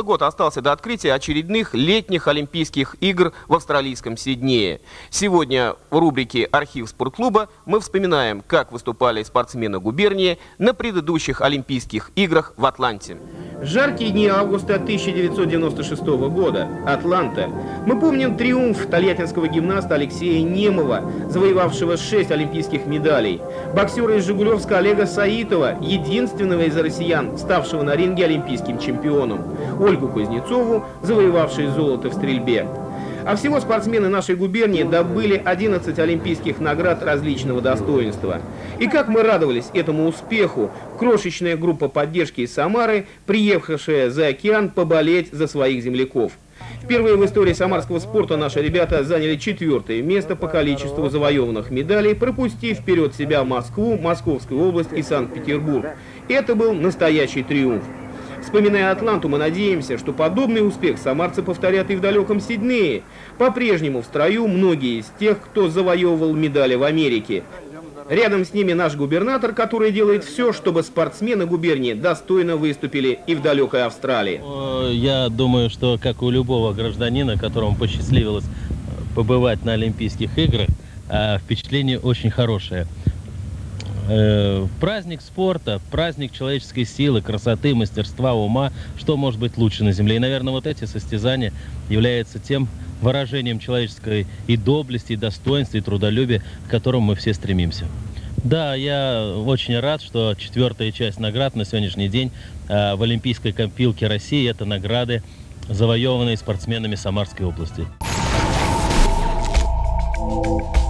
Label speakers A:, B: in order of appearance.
A: Ровно год остался до открытия очередных летних Олимпийских игр в австралийском Сиднее. Сегодня в рубрике «Архив спортклуба» мы вспоминаем, как выступали спортсмены губернии на предыдущих Олимпийских играх в Атланте.
B: Жаркие дни августа 1996 года. Атланта. Мы помним триумф тольяттинского гимнаста Алексея Немова, завоевавшего 6 олимпийских медалей. Боксера из Жигулевска Олега Саитова, единственного из россиян, ставшего на ринге олимпийским чемпионом. Ольгу Кузнецову, завоевавшей золото в стрельбе. А всего спортсмены нашей губернии добыли 11 олимпийских наград различного достоинства. И как мы радовались этому успеху, крошечная группа поддержки из Самары, приехавшая за океан поболеть за своих земляков. Впервые в истории самарского спорта наши ребята заняли 4-е место по количеству завоеванных медалей, пропустив вперед себя Москву, Московскую область и Санкт-Петербург. Это был настоящий триумф. Вспоминая Атланту, мы надеемся, что подобный успех самарцы повторят и в далеком Сиднее. По-прежнему в строю многие из тех, кто завоевывал медали в Америке. Рядом с ними наш губернатор, который делает все, чтобы спортсмены губернии достойно выступили и в далекой Австралии.
C: Я думаю, что как у любого гражданина, которому посчастливилось побывать на Олимпийских играх, впечатление очень хорошее. Праздник спорта, праздник человеческой силы, красоты, мастерства, ума. Что может быть лучше на земле? И, наверное, вот эти состязания являются тем выражением человеческой и доблести, и достоинства, и трудолюбия, к которому мы все стремимся. Да, я очень рад, что 4-я часть наград на сегодняшний день в Олимпийской копилке России – это награды, завоеванные спортсменами Самарской области.